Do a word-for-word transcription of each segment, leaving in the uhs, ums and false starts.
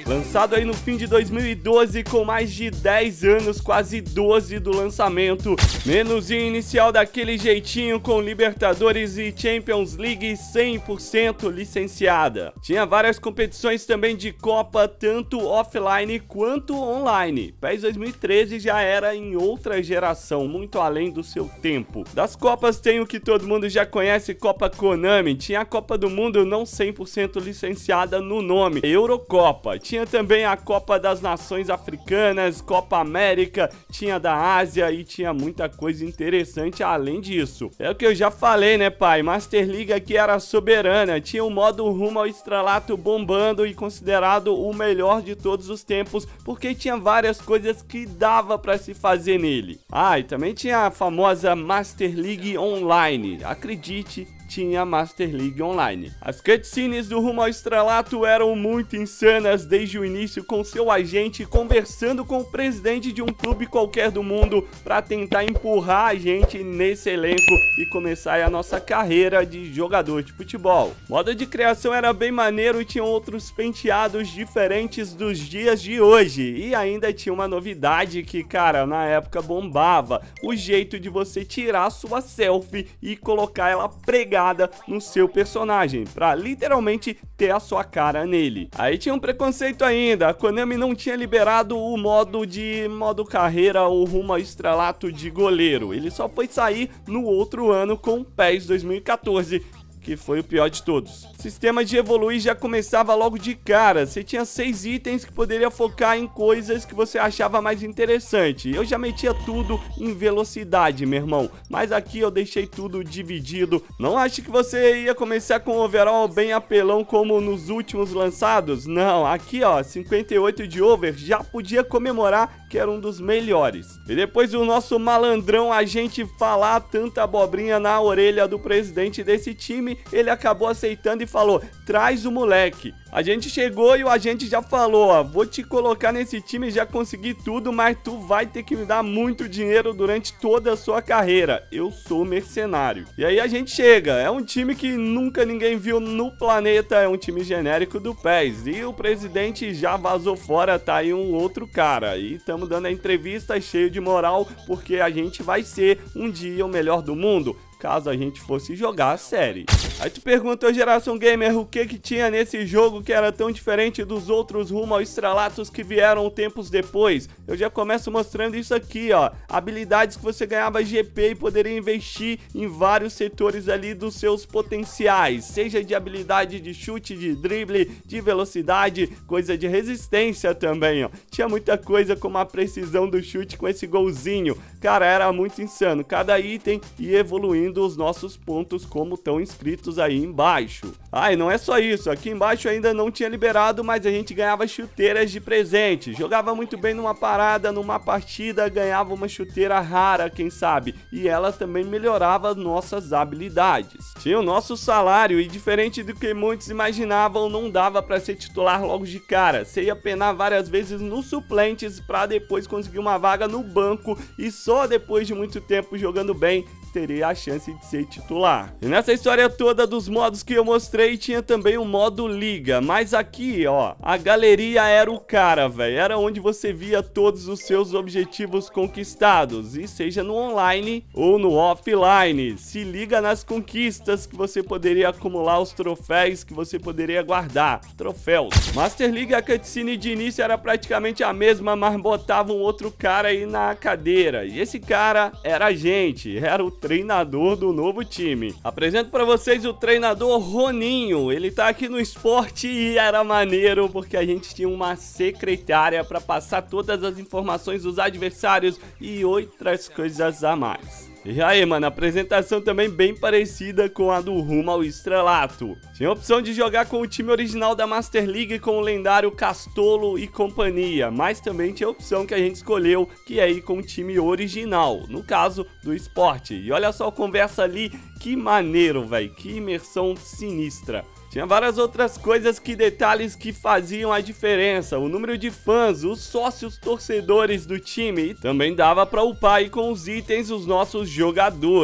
Lançado aí no fim de dois mil e doze, com mais de dez anos, quase doze do lançamento. Menuzinho inicial daquele jeitinho, com Libertadores e Champions League cem por cento licenciada. Tinha várias competições também de Copa, tanto offline quanto online. PES dois mil e treze já era em outra geração, muito além do seu tempo. Das Copas tem o que todo mundo já conhece, Copa Konami. Tinha a Copa do Mundo não cem por cento licenciada no nome, Eurocopa. Tinha também a Copa das Nações Africanas, Copa América, tinha da Ásia e tinha muita coisa interessante além disso. É o que eu já falei, né, pai? Master League aqui era soberana, tinha o modo rumo ao estrelato bombando e considerado o melhor de todos os tempos, porque tinha várias coisas que dava pra se fazer nele. Ah, e também tinha a famosa Master League Online, acredite, tinha Master League Online. As cutscenes do Rumo ao Estrelato eram muito insanas desde o início, com seu agente conversando com o presidente de um clube qualquer do mundo para tentar empurrar a gente nesse elenco e começar a nossa carreira de jogador de futebol. O modo de criação era bem maneiro e tinha outros penteados diferentes dos dias de hoje. E ainda tinha uma novidade que, cara, na época bombava: o jeito de você tirar sua selfie e colocar ela pregada no seu personagem, pra literalmente ter a sua cara nele. Aí tinha um preconceito ainda, a Konami não tinha liberado o modo de modo carreira ou rumo ao estrelato de goleiro. Ele só foi sair no outro ano com PES dois mil e quatorze, que foi o pior de todos. O sistema de evoluir já começava logo de cara. Você tinha seis itens que poderia focar em coisas que você achava mais interessante. Eu já metia tudo em velocidade, meu irmão, mas aqui eu deixei tudo dividido. Não acho que você ia começar com um overall bem apelão como nos últimos lançados. Não, aqui ó, cinquenta e oito de over já podia comemorar que era um dos melhores. E depois o nosso malandrão a gente falar tanta abobrinha na orelha do presidente desse time, ele acabou aceitando e falou: traz o moleque. A gente chegou e o agente já falou: ó, vou te colocar nesse time, já consegui tudo, mas tu vai ter que me dar muito dinheiro durante toda a sua carreira. Eu sou mercenário. E aí a gente chega, é um time que nunca ninguém viu no planeta, é um time genérico do PES. E o presidente já vazou fora, tá aí um outro cara. E estamos dando a entrevista cheio de moral, porque a gente vai ser um dia o melhor do mundo, caso a gente fosse jogar a série. Aí tu perguntou, Geração Gamer, o que que tinha nesse jogo que era tão diferente dos outros rumo ao estrelatos que vieram tempos depois? Eu já começo mostrando isso aqui, ó. Habilidades que você ganhava G P e poderia investir em vários setores ali dos seus potenciais, seja de habilidade de chute, de drible, de velocidade, coisa de resistência também, ó. Tinha muita coisa como a precisão do chute com esse golzinho. Cara, era muito insano. Cada item ia evoluindo os nossos pontos, como estão inscritos aí embaixo. Ah, e não é só isso, aqui embaixo ainda não tinha liberado, mas a gente ganhava chuteiras de presente. Jogava muito bem numa parada, numa partida, ganhava uma chuteira rara, quem sabe, e ela também melhorava nossas habilidades. Tinha o nosso salário e, diferente do que muitos imaginavam, não dava para ser titular logo de cara. Você ia penar várias vezes nos suplentes para depois conseguir uma vaga no banco, e só depois de muito tempo jogando bem teria a chance de ser titular. E nessa história toda dos modos que eu mostrei, tinha também o modo liga, mas aqui, ó, a galeria era o cara, velho, era onde você via todos os seus objetivos conquistados, e seja no online ou no offline. Se liga nas conquistas que você poderia acumular, os troféus que você poderia guardar, troféus. Master League, a cutscene de início era praticamente a mesma, mas botava um outro cara aí na cadeira, e esse cara era a gente, era o treinador do novo time. Apresento pra vocês o treinador Roninho. Ele tá aqui no esporte e era maneiro porque a gente tinha uma secretária pra passar todas as informações dos adversários e outras coisas a mais. E aí, mano, a apresentação também bem parecida com a do Rumo ao Estrelato. Tinha a opção de jogar com o time original da Master League, com o lendário Castolo e companhia, mas também tinha a opção que a gente escolheu, que é ir com o time original, no caso do esporte. E olha só a conversa ali, que maneiro, velho, que imersão sinistra. Tinha várias outras coisas, que detalhes que faziam a diferença, o número de fãs, os sócios torcedores do time, e também dava para upar aí com os itens os nossos jogadores.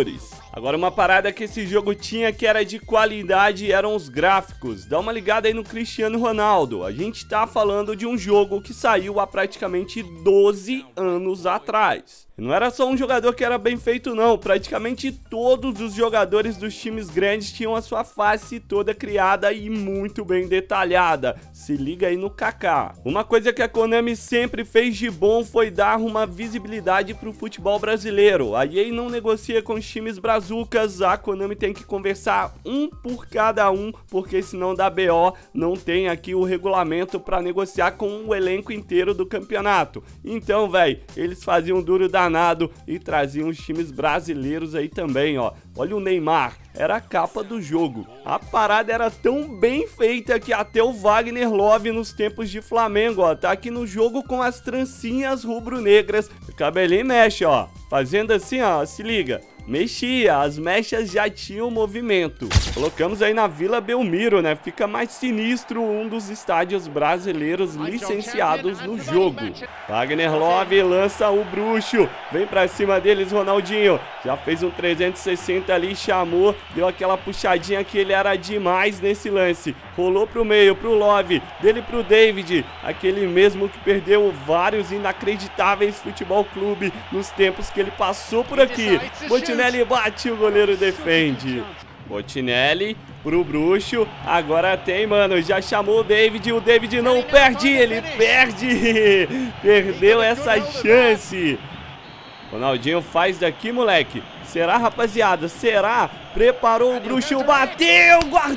Agora uma parada que esse jogo tinha que era de qualidade eram os gráficos. Dá uma ligada aí no Cristiano Ronaldo. A gente tá falando de um jogo que saiu há praticamente doze anos atrás. Não era só um jogador que era bem feito não, praticamente todos os jogadores dos times grandes tinham a sua face toda criada e muito bem detalhada. Se liga aí no Kaká. Uma coisa que a Konami sempre fez de bom foi dar uma visibilidade pro futebol brasileiro. A E A não negocia com os times brazucas, a Konami tem que conversar um por cada um, porque senão dá B O, não tem aqui o regulamento para negociar com o elenco inteiro do campeonato. Então, velho, eles faziam duro da e traziam os times brasileiros aí também, ó. Olha o Neymar, era a capa do jogo. A parada era tão bem feita que até o Wagner Love nos tempos de Flamengo, ó, tá aqui no jogo com as trancinhas rubro-negras. O cabelinho mexe, ó, fazendo assim, ó, se liga. Mexia, as mechas já tinham movimento. Colocamos aí na Vila Belmiro, né? Fica mais sinistro, um dos estádios brasileiros licenciados no jogo. Wagner Love lança o bruxo. Vem pra cima deles, Ronaldinho. Já fez um trezentos e sessenta ali, chamou. Deu aquela puxadinha que ele era demais nesse lance. Rolou pro meio, pro Love. Dele pro David. Aquele mesmo que perdeu vários inacreditáveis futebol clube nos tempos que ele passou por aqui. Botinelli bate, o goleiro defende. Botinelli pro bruxo, agora tem, mano, já chamou o David, o David não perde, ele perde, perdeu essa chance. Ronaldinho faz daqui, moleque. Será, rapaziada? Será? Preparou o bruxo, bateu,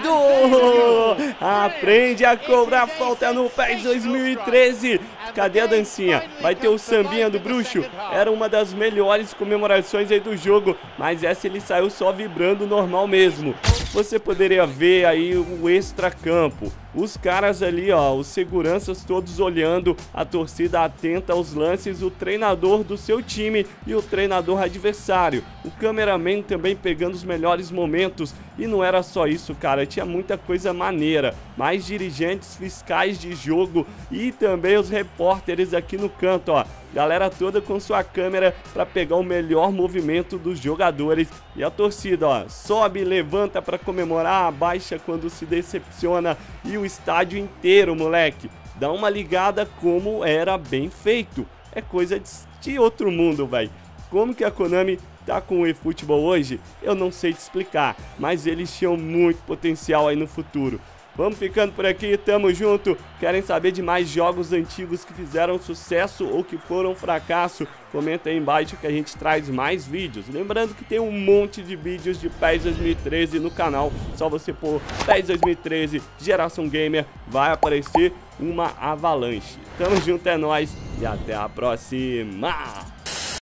guardou! Aprende a cobrar falta no PES dois mil e treze. Cadê a dancinha? Vai ter o sambinha do bruxo? Era uma das melhores comemorações aí do jogo, mas essa ele saiu só vibrando normal mesmo. Você poderia ver aí o extracampo. Os caras ali, ó, os seguranças todos olhando, a torcida atenta aos lances, o treinador do seu time e o treinador adversário. O cameraman também pegando os melhores momentos. E não era só isso, cara, tinha muita coisa maneira. Mais dirigentes fiscais de jogo e também os repórteres aqui no canto, ó. Galera toda com sua câmera para pegar o melhor movimento dos jogadores. E a torcida, ó, sobe, levanta para comemorar, abaixa quando se decepciona. E o estádio inteiro, moleque. Dá uma ligada como era bem feito. É coisa de outro mundo, velho. Como que a Konami tá com o eFootball hoje, eu não sei te explicar, mas eles tinham muito potencial aí no futuro. Vamos ficando por aqui, tamo junto. Querem saber de mais jogos antigos que fizeram sucesso ou que foram fracasso? Comenta aí embaixo que a gente traz mais vídeos. Lembrando que tem um monte de vídeos de PES dois mil e treze no canal. Só você pôr PES dois mil e treze Geração Gamer, vai aparecer uma avalanche. Tamo junto, é nóis e até a próxima!